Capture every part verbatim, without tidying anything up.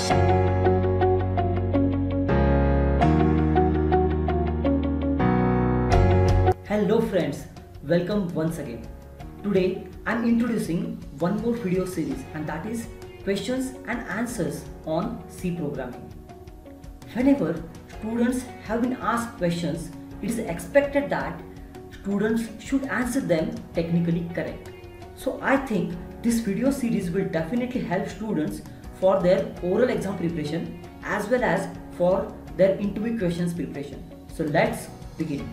Hello friends, welcome once again. Today I am introducing one more video series, and that is questions and answers on C programming. Whenever students have been asked questions, it is expected that students should answer them technically correct. So I think this video series will definitely help students for their oral exam preparation as well as for their interview questions preparation. So let's begin.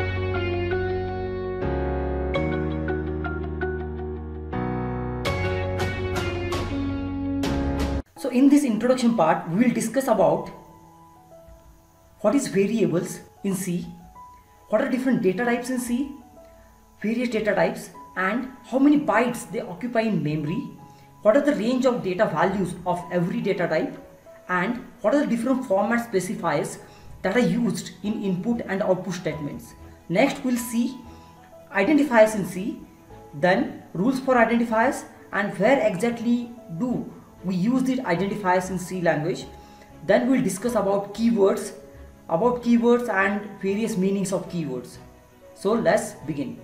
So in this introduction part, we will discuss about what is variables in C, what are different data types in C, various data types, and how many bytes they occupy in memory, what are the range of data values of every data type, and what are the different format specifiers that are used in input and output statements. Next we'll see identifiers in C, then rules for identifiers and where exactly do we use the identifiers in C language. Then we'll discuss about keywords, about keywords and various meanings of keywords. So let's begin.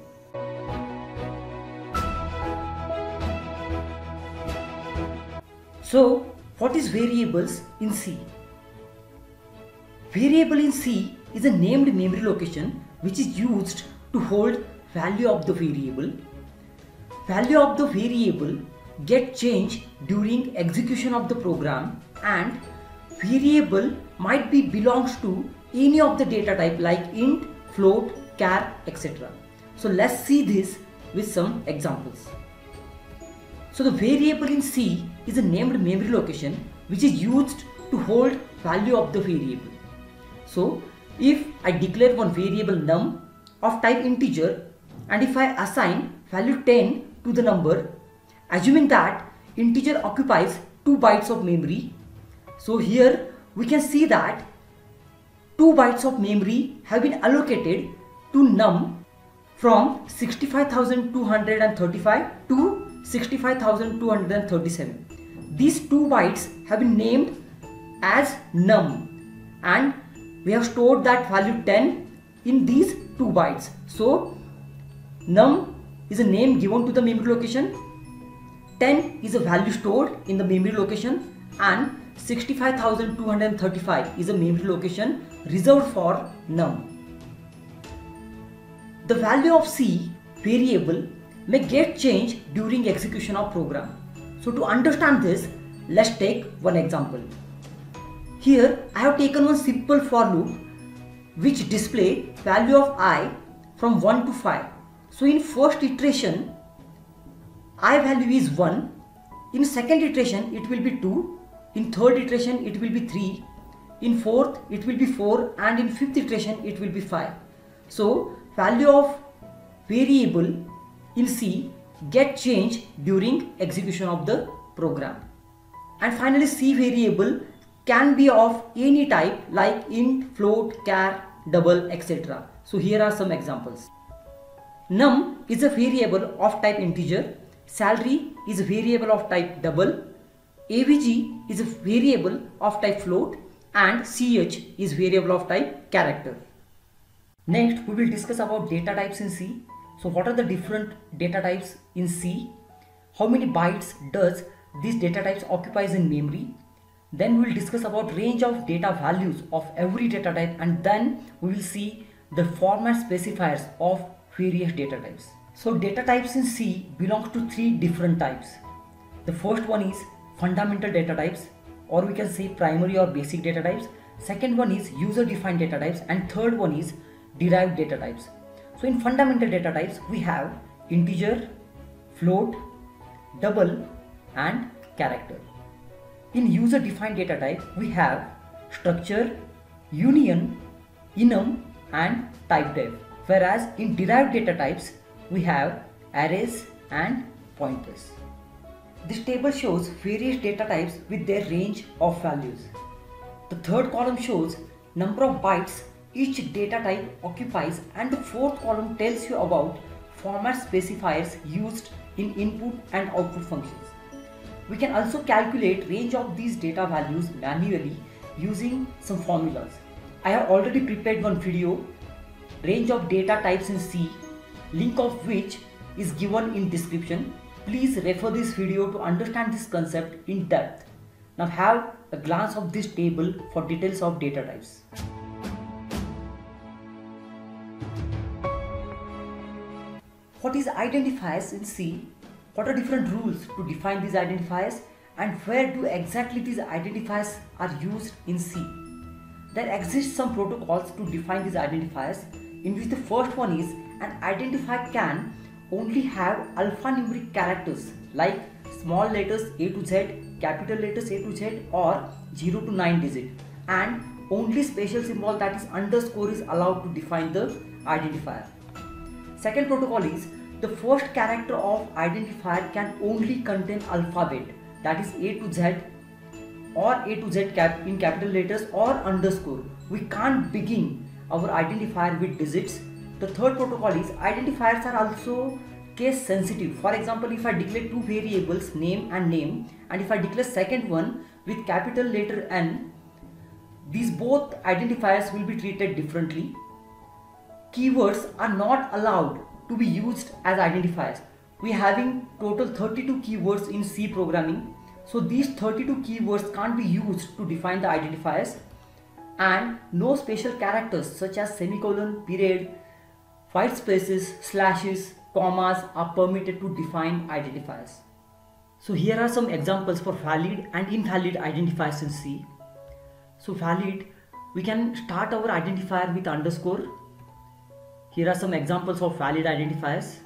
So what is variables in C? Variable in C is a named memory location which is used to hold value of the variable. Value of the variable get changed during execution of the program, and variable might be belongs to any of the data type like int, float, char, et cetera. So let's see this with some examples. So the variable in C is a named memory location which is used to hold value of the variable. So if I declare one variable num of type integer, and if I assign value ten to the number, assuming that integer occupies two bytes of memory, so here we can see that two bytes of memory have been allocated to num from sixty-five thousand two hundred thirty-five to sixty-five thousand two hundred thirty-seven. These two bytes have been named as num, and we have stored that value ten in these two bytes. So num is a name given to the memory location, ten is a value stored in the memory location, and sixty-five thousand two hundred thirty-five is a memory location reserved for num. The value of C variable may get changed during execution of program. So to understand this, let's take one example. Here I have taken one simple for loop which display value of I from one to five. So in first iteration I value is one, in second iteration it will be two, in third iteration it will be three, in fourth it will be four, and in fifth iteration it will be five. So value of variable in C get changed during execution of the program. And finally C variable can be of any type like int, float, char, double, et cetera. So here are some examples. Num is a variable of type integer, salary is a variable of type double, A V G is a variable of type float, and C H is variable of type character. Next we will discuss about data types in C. So what are the different data types in C? How many bytes does these data types occupies in memory? Then we will discuss about range of data values of every data type, and then we will see the format specifiers of various data types. So data types in C belong to three different types. The first one is fundamental data types, or we can say primary or basic data types. Second one is user defined data types, and third one is derived data types. So in fundamental data types we have integer, float, double, and character. In user defined data type we have structure, union, enum, and type def. Whereas in derived data types we have arrays and pointers. This table shows various data types with their range of values. The third column shows number of bytes each data type occupies, and the fourth column tells you about format specifiers used in input and output functions. We can also calculate range of these data values manually using some formulas. I have already prepared one video, range of data types in C, link of which is given in description. Please refer this video to understand this concept in depth. Now have a glance of this table for details of data types. What is identifiers in C? What are different rules to define these identifiers, and where do exactly these identifiers are used in C? There exist some protocols to define these identifiers, in which the first one is an identifier can only have alphanumeric characters like small letters A to Z, capital letters A to Z, or zero to nine digit, and only special symbol, that is underscore, is allowed to define the identifier. Second protocol is the first character of identifier can only contain alphabet, that is A to Z or A to Z cap in capital letters or underscore. We can't begin our identifier with digits. The third protocol is identifiers are also case sensitive. For example, if I declare two variables, name and name, and if I declare second one with capital letter N, these both identifiers will be treated differently. Keywords are not allowed to be used as identifiers. We are having total thirty-two keywords in C programming. So these thirty-two keywords can't be used to define the identifiers, and no special characters such as semicolon, period, white spaces, slashes, commas are permitted to define identifiers. So here are some examples for valid and invalid identifiers in C. So valid, we can start our identifier with underscore. Here are some examples of valid identifiers.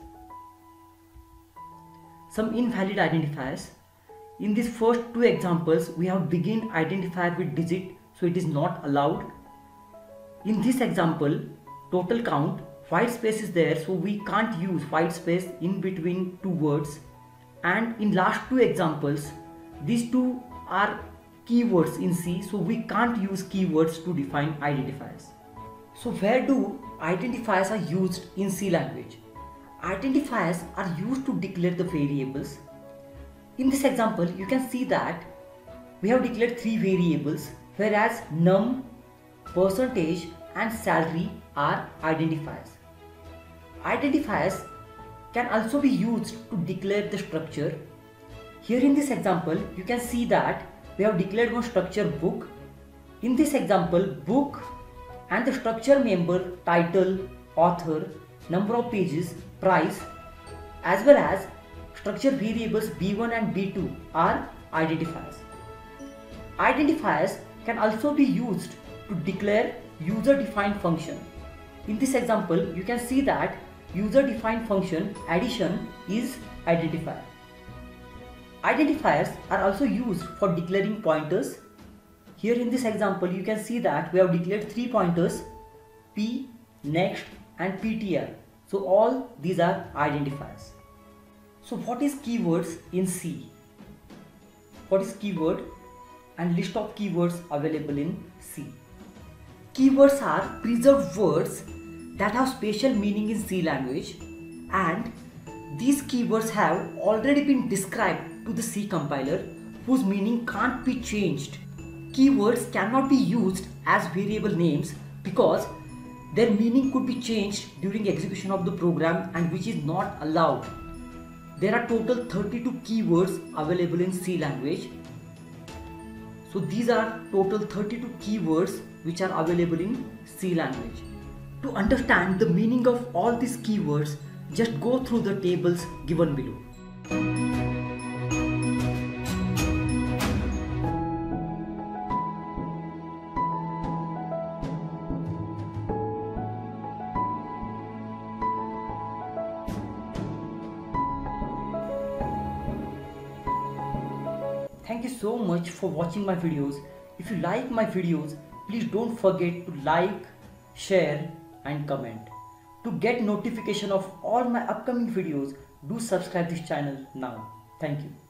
Some invalid identifiers. In these first two examples, we have begin identifier with digit, so it is not allowed. In this example, total count, white space is there, so we can't use white space in between two words. And in last two examples, these two are keywords in C, so we can't use keywords to define identifiers. So where do identifiers are used in C language? Identifiers are used to declare the variables. In this example, you can see that we have declared three variables, whereas num, percentage and salary are identifiers. Identifiers can also be used to declare the structure. Here in this example, you can see that we have declared one structure book. In this example, book and the structure member, title, author, number of pages, price, as well as structure variables B one and B two are identifiers. Identifiers can also be used to declare user-defined function. In this example, you can see that user-defined function addition is identifier. Identifiers are also used for declaring pointers. Here in this example, you can see that we have declared three pointers, P, next and P T R. So all these are identifiers. So what is keywords in C? What is keyword and list of keywords available in C? Keywords are preserved words that have special meaning in C language, and these keywords have already been described to the C compiler, whose meaning can't be changed. Keywords cannot be used as variable names because their meaning could be changed during execution of the program, and which is not allowed. There are total thirty-two keywords available in C language. So these are total thirty-two keywords which are available in C language. To understand the meaning of all these keywords, just go through the tables given below. Thank you so much for watching my videos. If you like my videos, please don't forget to like, share and comment. To get notification of all my upcoming videos, do subscribe this channel now. Thank you.